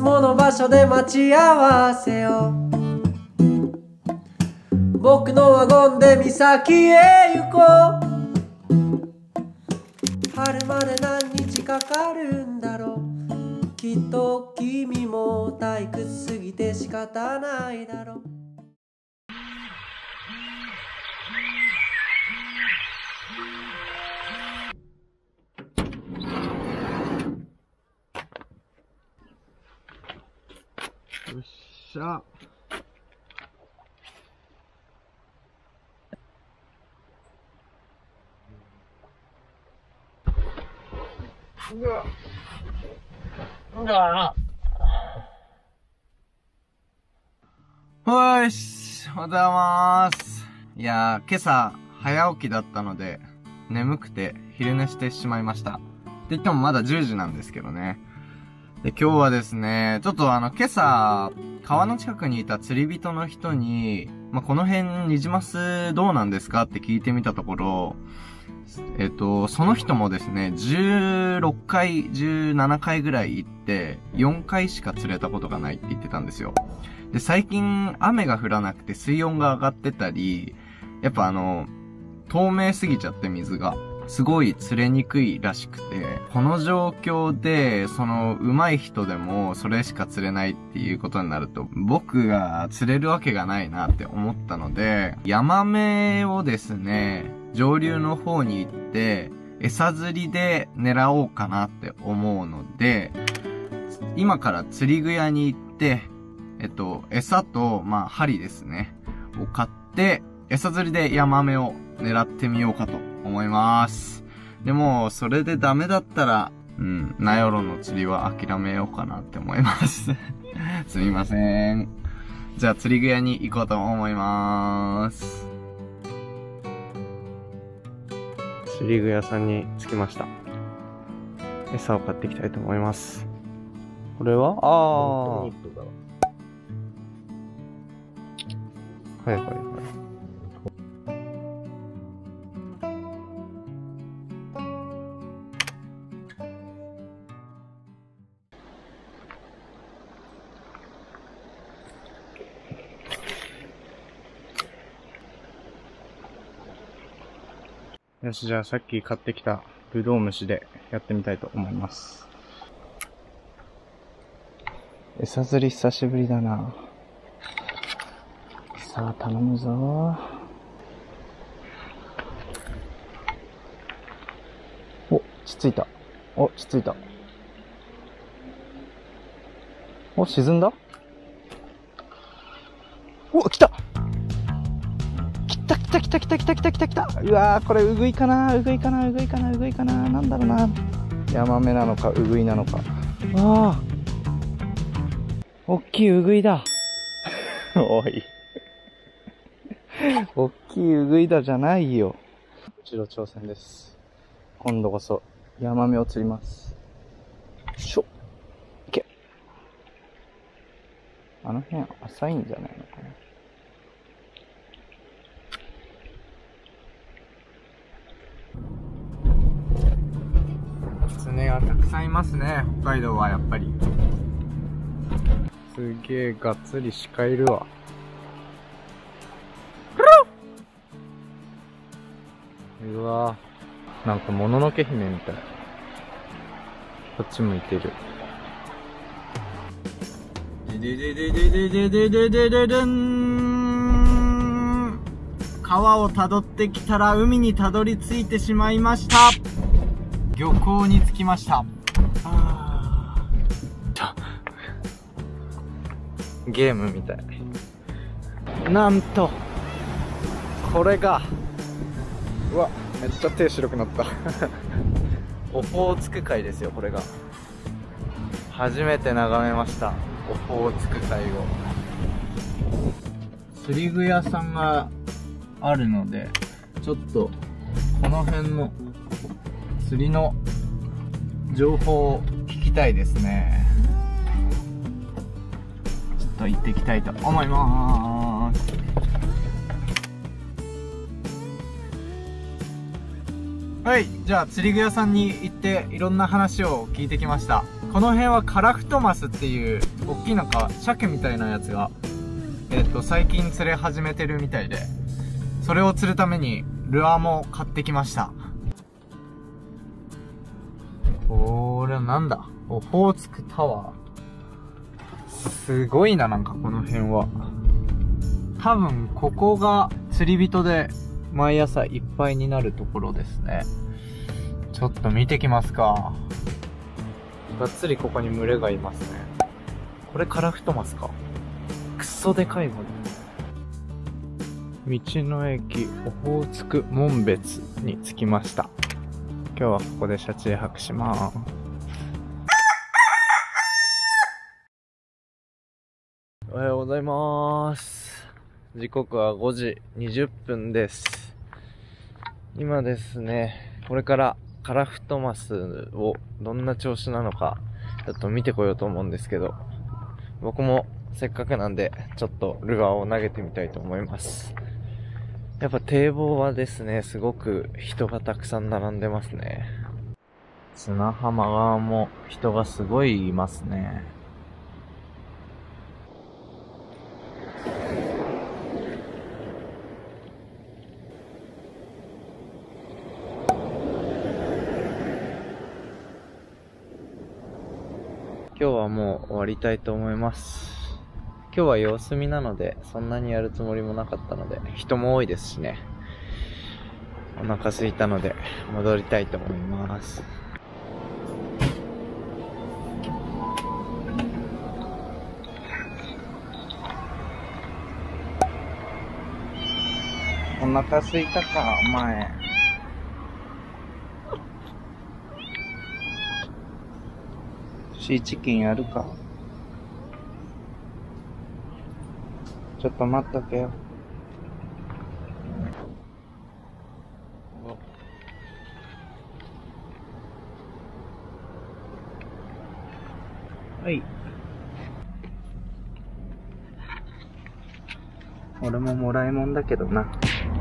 もの場所で待ち合わせよう。僕のワゴンで岬へ行こう。春まで何日かかるんだろう。きっと君も退屈すぎて仕方ないだろう。 よっしゃ。よし、おはようございます。いやー、今朝早起きだったので眠くて昼寝してしまいました。って言ってもまだ10時なんですけどね。で、今日はですね、ちょっと今朝、川の近くにいた釣り人の人に、この辺ニジマスどうなんですかって聞いてみたところ、その人もですね、16回、17回ぐらい行って、4回しか釣れたことがないって言ってたんですよ。で、最近雨が降らなくて水温が上がってたり、やっぱ透明すぎちゃって水が。すごい釣れにくいらしくて、この状況で、上手い人でもそれしか釣れないっていうことになると、僕が釣れるわけがないなって思ったので、ヤマメをですね、上流の方に行って、餌釣りで狙おうかなって思うので、今から釣り具屋に行って、餌と、針ですね、を買って、餌釣りでヤマメを狙ってみようかと思います。でも、それでダメだったら、ナヨロの釣りは諦めようかなって思います。すみません。じゃあ釣り具屋に行こうと思います。釣り具屋さんに着きました。餌を買っていきたいと思います。これははいはいはい。よし、じゃあさっき買ってきたブドウ虫でやってみたいと思います。餌釣り久しぶりだな。さあ、頼むぞ。お、つついた。お、つついた。お、沈んだ？お、来た！来た。うわー、これウグイかななんだろうな。ヤマメなのか、ウグイなのか。ああ。おっきいウグイだ。おい。おっきいウグイだじゃないよ。一度挑戦です。今度こそ、ヤマメを釣ります。しょ。いけ。あの辺浅いんじゃないのかな。キツネがたくさんいますね、北海道はやっぱり。すげえがっつり鹿いるわ。うわぁ、なんかもののけ姫みたい。こっち向いてる。川をたどってきたら海にたどり着いてしまいました。漁港に着きました。ゲームみたい。なんとこれが、うわ、めっちゃ手白くなったオホーツク海ですよ。これが初めて眺めました。オホーツク海を。釣り具屋さんがあるので、ちょっとこの辺の釣りの情報を聞きたいですね。ちょっと行ってきたいと思います。 はい、じゃあ釣り具屋さんに行っていろんな話を聞いてきました。この辺はカラフトマスっていう大きいなんか鮭みたいなやつが最近釣れ始めてるみたいで、それを釣るためにルアーも買ってきました。これはなんだ、オホーツクタワー。すごいな、なんかこの辺は。多分ここが釣り人で毎朝いっぱいになるところですね。ちょっと見てきますか。がっつりここに群れがいますね。これカラフトマスか。くっそでかいもの。道の駅オホーツク紋別に着きました。今日はここで車中泊します。おはようございます。時刻は5時20分です。今ですね、これからカラフトマスをどんな調子なのかちょっと見てこようと思うんですけど、僕もせっかくなんでちょっとルアーを投げてみたいと思います。やっぱ堤防はですね、すごく人がたくさん並んでますね。砂浜側も人がすごいいますね。今日はもう終わりたいと思います。今日は様子見なのでそんなにやるつもりもなかったので、人も多いですしね。お腹空いたので戻りたいと思います。お腹空いたか、お前。シーチキンやるか。ちょっと待っとけよ。はい。俺ももらいもんだけどな。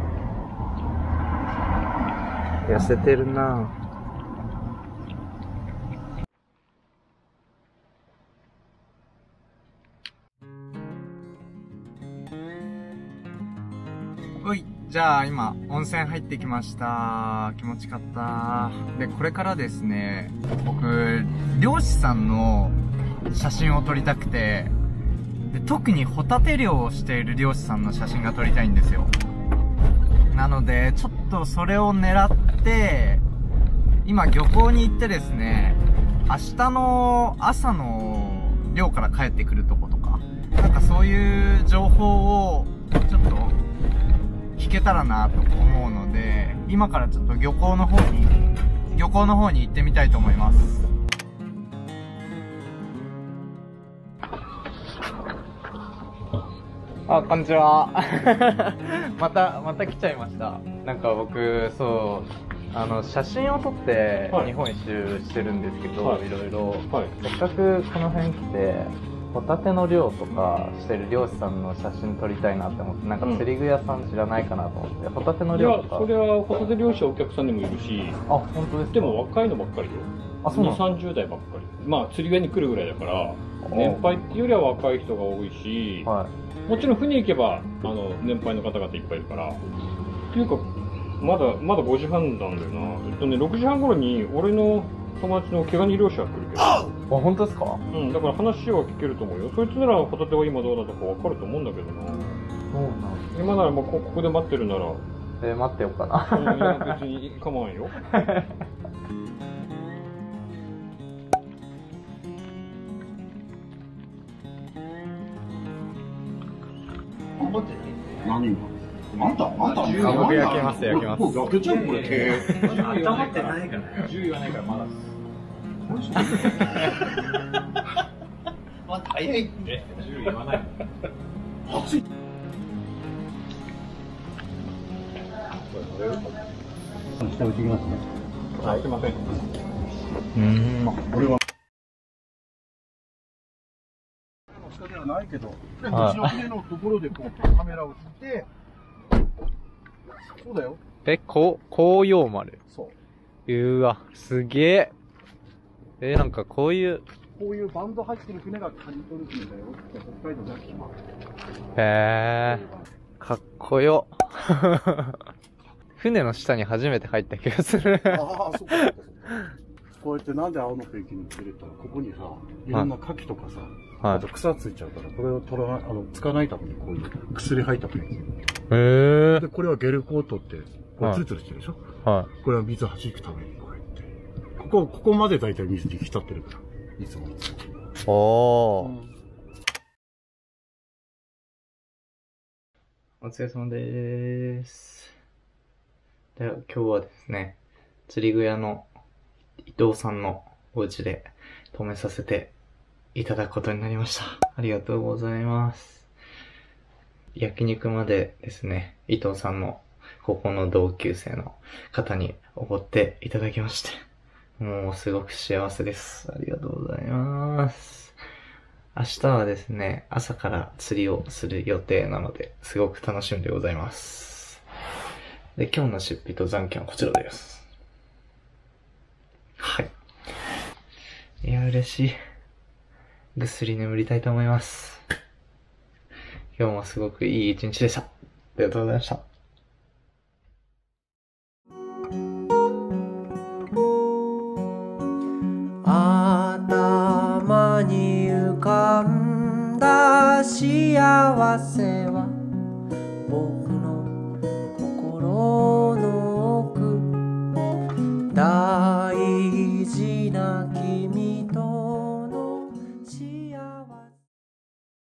痩せてるな。はい。じゃあ今温泉入ってきました。気持ちかった。で、これからですね、僕漁師さんの写真を撮りたくて、で特にホタテ漁をしている漁師さんの写真が撮りたいんですよ。なのでちょっとそれを狙って今漁港に行ってですね、明日の朝の漁から帰ってくるとことか、なんかそういう情報をちょっと聞けたらなと思うので、今からちょっと漁港の方に行ってみたいと思います。あ、こんにちは。また来ちゃいました。なんか僕、そう、写真を撮って日本一周してるんですけど、はい、いろいろ、はい、せっかくこの辺来て、ホタテの漁とかしてる漁師さんの写真撮りたいなって思って、なんか釣り具屋さん知らないかなと思って、ホタテの漁とか。いや、それはホタテ漁師はお客さんにもいるし、あ、本当ですか。でも若いのばっかりよ。あ、そうなんですか。20、30代ばっかり。まあ釣り具屋に来るぐらいだから、年配っていうよりは若い人が多いし、はい、もちろん船行けば年配の方々いっぱいいるから。っていうかまだ5時半なんだよな。6時半頃に俺の友達の毛ガニ漁師が来るけど。あ、本当ですか？うん、だから話は聞けると思うよ。そいつならホタテは今どうだとか分かると思うんだけどな。そうなん。今ならもうここで待ってるなら。待ってようかな。いや別に構わんよ。 頑張ってね。何が？あんた僕焼きます。 焼けちゃうこれ手。 温まってないから。10言わないからまだ。まだ早いって。10言わない。熱い。 下打ちいきますね。 はい、すいません。 これは。下ではないけど、うちの船のところでこうカメラを振って。そうだよ。 紅葉丸。 そう。 うわ、すげえ。なんかこういう。 こういうバンド入ってる船がカニ取る船だよって北海道では聞きます。 へえ。かっこよ。船の下に初めて入った気がする。 ああ、そっか。こうやってなんで青のペンキに釣れたら、ここにさ、いろんな牡蠣とかさ、あと草ついちゃうから、これを取らない、つかないためにこういう薬入ったペンキ。 へえ。 で、これはゲルコートって、これツルツルしてるでしょ。 はい。 これは水弾くためにこうやって。ここまでだいたい水に浸ってるから。いつも。 お疲れ様でーす。では今日はですね、釣り具屋の伊藤さんのお家で泊めさせていただくことになりました。ありがとうございます。焼肉までですね、伊藤さんの高校の同級生の方におごっていただきまして、もうすごく幸せです。ありがとうございます。明日はですね、朝から釣りをする予定なので、すごく楽しみでございます。で、今日の出費と残金はこちらです。はい。いや、嬉しい。ぐっすり眠りたいと思います。今日もすごくいい一日でした。ありがとうございました。 頭に浮かんだ幸せは僕の心の奥、大事な君